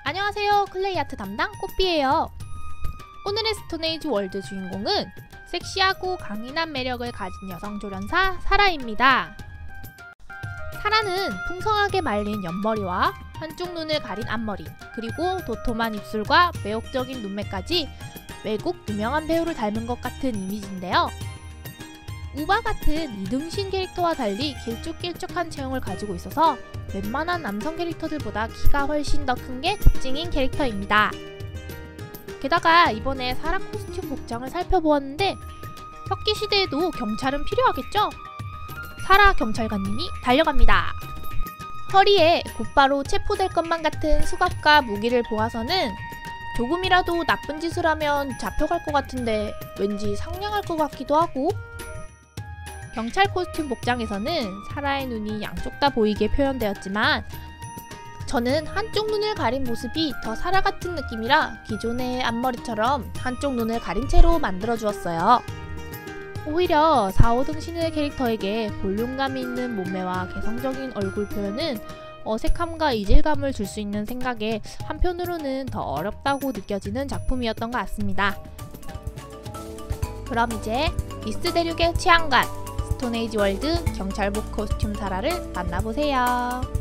안녕하세요, 클레이아트 담당 꽃비예요. 오늘의 스톤에이지 월드 주인공은 섹시하고 강인한 매력을 가진 여성 조련사 사라입니다. 사라는 풍성하게 말린 옆머리와 한쪽 눈을 가린 앞머리, 그리고 도톰한 입술과 매혹적인 눈매까지 외국 유명한 배우를 닮은 것 같은 이미지인데요. 우바 같은 이등신 캐릭터와 달리 길쭉길쭉한 체형을 가지고 있어서 웬만한 남성 캐릭터들보다 키가 훨씬 더 큰 게 특징인 캐릭터입니다. 게다가 이번에 사라 코스튬 복장을 살펴보았는데 석기 시대에도 경찰은 필요하겠죠? 사라 경찰관님이 달려갑니다. 허리에 곧바로 체포될 것만 같은 수갑과 무기를 보아서는 조금이라도 나쁜 짓을 하면 잡혀갈 것 같은데 왠지 상냥할 것 같기도 하고, 경찰 코스튬 복장에서는 사라의 눈이 양쪽 다 보이게 표현되었지만 저는 한쪽 눈을 가린 모습이 더 사라 같은 느낌이라 기존의 앞머리처럼 한쪽 눈을 가린 채로 만들어 주었어요. 오히려 4, 5등 신의 캐릭터에게 볼륨감이 있는 몸매와 개성적인 얼굴 표현은 어색함과 이질감을 줄 수 있는 생각에 한편으로는 더 어렵다고 느껴지는 작품이었던 것 같습니다. 그럼 이제 미스 대륙의 취향관 스톤에이지 월드 경찰복 코스튬 사라를 만나보세요.